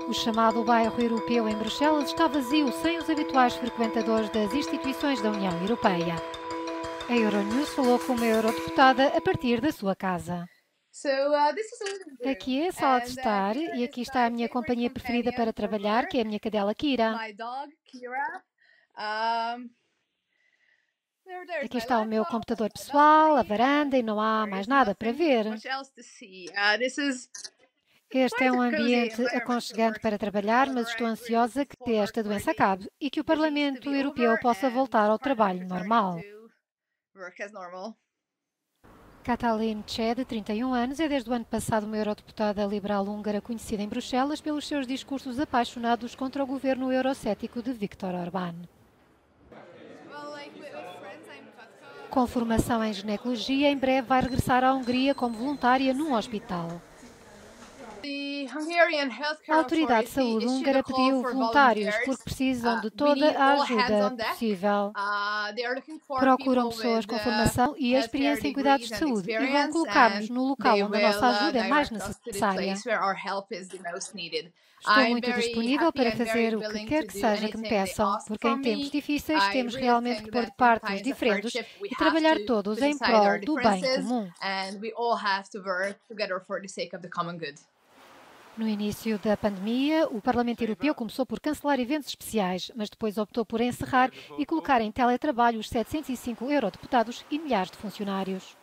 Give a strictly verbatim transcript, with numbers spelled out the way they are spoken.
O chamado bairro europeu em Bruxelas está vazio, sem os habituais frequentadores das instituições da União Europeia. A Euronews falou com uma eurodeputada a partir da sua casa. Aqui é a sala de estar e aqui está a minha companhia preferida para trabalhar, que é a minha cadela Kira. Aqui está o meu computador pessoal, a varanda e não há mais nada para ver. Este é um ambiente aconchegante para trabalhar, mas estou ansiosa que esta doença acabe e que o Parlamento Europeu possa voltar ao trabalho normal. Katalin Ceh, de trinta e um anos, é desde o ano passado uma eurodeputada liberal húngara conhecida em Bruxelas pelos seus discursos apaixonados contra o governo eurocético de Viktor Orbán. Com formação em ginecologia, em breve vai regressar à Hungria como voluntária num hospital. A Autoridade de Saúde húngara pediu voluntários porque precisam de toda a ajuda possível. Procuram pessoas com formação e experiência em cuidados de saúde e vão colocar-nos no local onde a nossa ajuda é mais necessária. Estou muito disponível para fazer o que quer que seja que me peçam, porque em tempos difíceis temos realmente que pôr de parte os diferentes e trabalhar todos em prol do bem comum. No início da pandemia, o Parlamento Europeu começou por cancelar eventos especiais, mas depois optou por encerrar e colocar em teletrabalho os setecentos e cinco eurodeputados e milhares de funcionários.